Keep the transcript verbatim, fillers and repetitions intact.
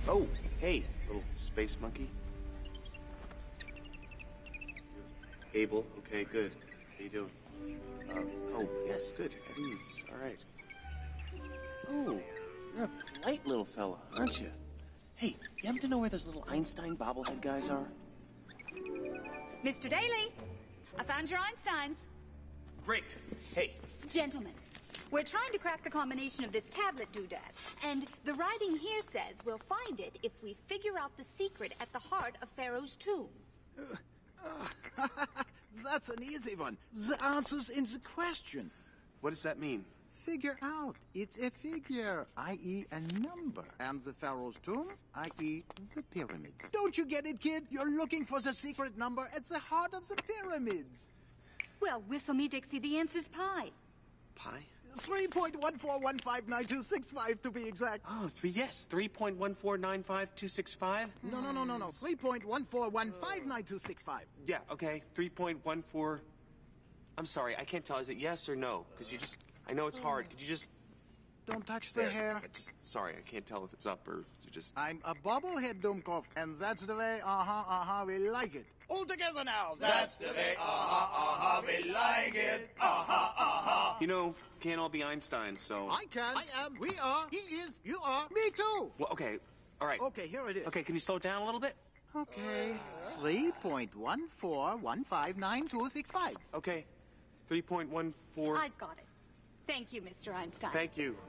Oh, hey, little space monkey. Abel, okay, good. How you doing? Uh, oh, yes, good. At ease. All right. Oh, you're a polite little fella, aren't you? Hey, you happen to know where those little Einstein bobblehead guys are? Mister Daly, I found your Einsteins. Great. Hey. Gentlemen, we're trying to crack the combination of this tablet doodad, and the writing here says we'll find it if we figure out the secret at the heart of Pharaoh's tomb. Uh, that's an easy one. The answer's in the question. What does that mean? Figure out. It's a figure, that is a number. And the Pharaoh's tomb, that is the pyramids. Don't you get it, kid? You're looking for the secret number at the heart of the pyramids. Well, whistle me, Dixie. The answer's pi. Pi? three point one four one five nine two six five to be exact. Oh, three, yes, three point one four nine five two six five? No, no, no, no, no. three point one four one five nine two six five. Yeah, okay, three point one four... I'm sorry, I can't tell. Is it yes or no? Because you just... I know it's hard. Could you just... Don't touch the There. hair. I just, sorry, I can't tell if it's up or you just... I'm a bobblehead, Dumkov, and that's the way, uh-huh, uh-huh, we like it. All together now. That's the way, uh-huh, uh-huh, we like it. Uh-huh, uh-huh. You know, can't all be Einstein, so... I can. I am. We are. He is. You are. Me too. Well, okay, all right. Okay, here it is. Okay, can you slow it down a little bit? Okay. three point one four one five nine two six five. Okay, three point one four... I've got it. Thank you, Mister Einstein. Thank you.